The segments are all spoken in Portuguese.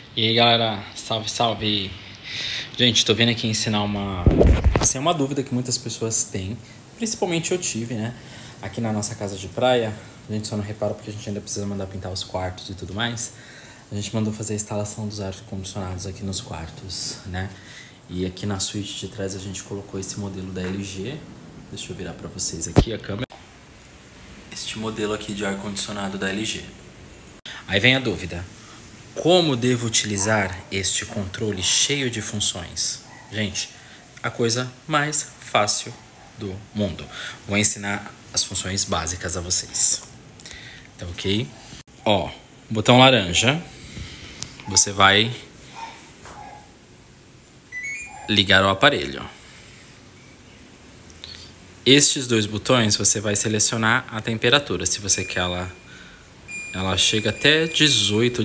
E aí galera, salve, salve! Gente, tô vindo aqui ensinar uma dúvida que muitas pessoas têm, principalmente eu tive, né? Aqui na nossa casa de praia, a gente só não repara porque a gente ainda precisa mandar pintar os quartos e tudo mais. A gente mandou fazer a instalação dos ar-condicionados aqui nos quartos, né? E aqui na suíte de trás a gente colocou esse modelo da LG. Deixa eu virar pra vocês aqui a câmera. Este modelo aqui de ar-condicionado da LG. Aí vem a dúvida. Como devo utilizar este controle cheio de funções? Gente, a coisa mais fácil do mundo. Vou ensinar as funções básicas a vocês. Tá ok? Ó, botão laranja. Você vai ligar o aparelho. Estes dois botões você vai selecionar a temperatura. Se você quer ela chega até 18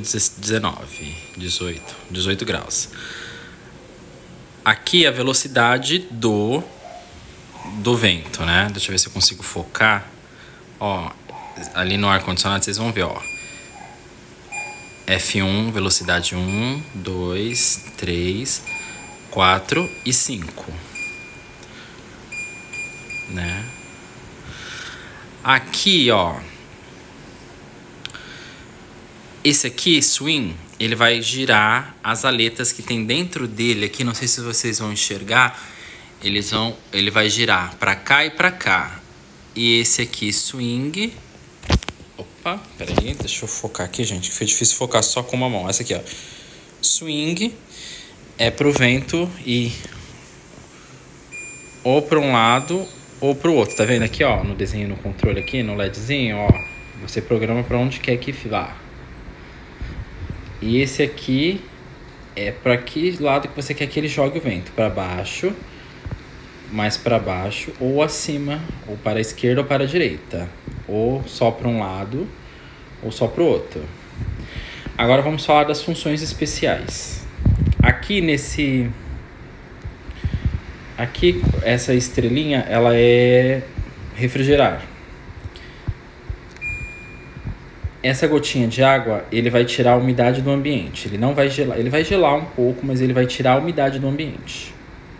graus. Aqui a velocidade do vento, né? Deixa eu ver se eu consigo focar. Ó, ali no ar-condicionado vocês vão ver, ó. F1, velocidade 1, 2, 3, 4 e 5. Né? Aqui, ó. Esse aqui, swing, ele vai girar as aletas que tem dentro dele aqui. Não sei se vocês vão enxergar. Ele vai girar pra cá e pra cá. E esse aqui, swing. Opa, peraí, deixa eu focar aqui, gente. Foi difícil focar só com uma mão. Essa aqui, ó. Swing é pro vento ir ou pra um lado ou pro outro. Tá vendo aqui, ó? No desenho, no controle aqui, no LEDzinho, ó. Você programa pra onde quer que vá. E esse aqui é para que lado que você quer que ele jogue o vento. Para baixo, mais para baixo, ou acima, ou para a esquerda ou para a direita. Ou só para um lado, ou só para o outro. Agora vamos falar das funções especiais. Aqui essa estrelinha, ela é refrigerar. Essa gotinha de água, ele vai tirar a umidade do ambiente. Ele não vai gelar, ele vai gelar um pouco, mas ele vai tirar a umidade do ambiente.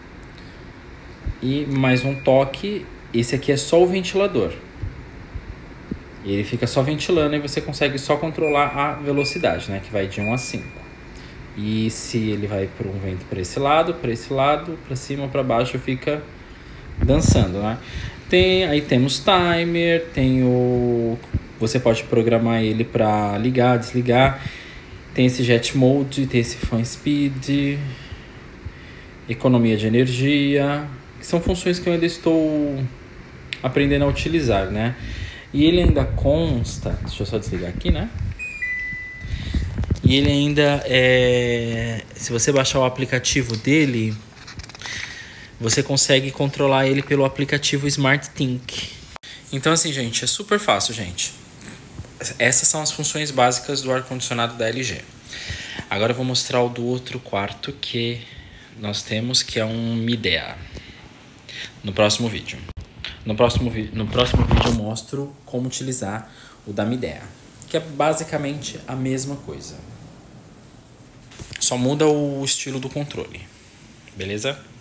E mais um toque, esse aqui é só o ventilador. E ele fica só ventilando e você consegue só controlar a velocidade, né? Que vai de 1 a 5. E se ele vai para um vento para esse lado, para cima ou para baixo, fica dançando, né? Aí temos timer, você pode programar ele para ligar, desligar. Tem esse jet mode, tem esse fan speed, economia de energia, que são funções que eu ainda estou aprendendo a utilizar, né? E ele ainda consta, deixa eu só desligar aqui, né? E ele ainda se você baixar o aplicativo dele, você consegue controlar ele pelo aplicativo SmartThink. Então assim, gente, é super fácil, gente. Essas são as funções básicas do ar-condicionado da LG. Agora eu vou mostrar o do outro quarto que nós temos, que é um Midea. No próximo vídeo. No próximo vídeo eu mostro como utilizar o da Midea, que é basicamente a mesma coisa. Só muda o estilo do controle. Beleza?